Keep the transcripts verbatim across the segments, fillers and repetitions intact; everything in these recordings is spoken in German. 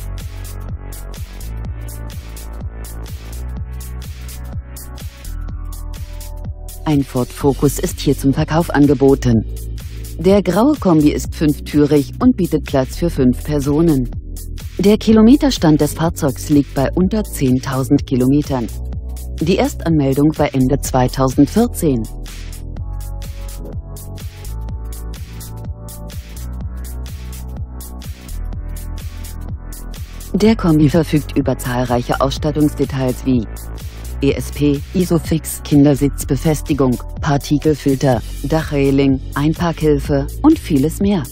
Ein Ford Focus ist hier zum Verkauf angeboten. Der graue Kombi ist fünftürig und bietet Platz für fünf Personen. Der Kilometerstand des Fahrzeugs liegt bei unter zehntausend Kilometern. Die Erstanmeldung war Ende zweitausendvierzehn. Der Kombi verfügt über zahlreiche Ausstattungsdetails wie E S P, Isofix, Kindersitzbefestigung, Partikelfilter, Dachreling, Einparkhilfe und vieles mehr.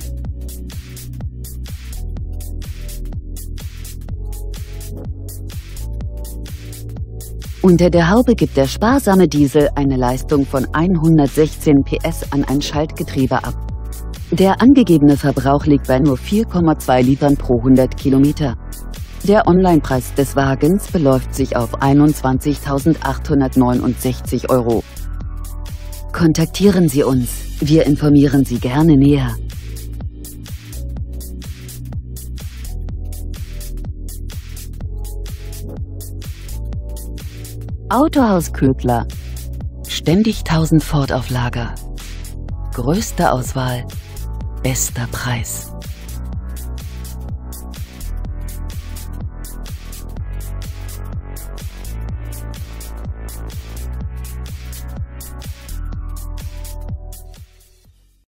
Unter der Haube gibt der sparsame Diesel eine Leistung von hundertsechzehn P S an ein Schaltgetriebe ab. Der angegebene Verbrauch liegt bei nur vier Komma zwei Litern pro hundert Kilometer. Der Onlinepreis des Wagens beläuft sich auf einundzwanzigtausendachthundertneunundsechzig Euro. Kontaktieren Sie uns, wir informieren Sie gerne näher. Autohaus Ködler. Ständig tausend Ford auf Lager. Größte Auswahl, bester Preis.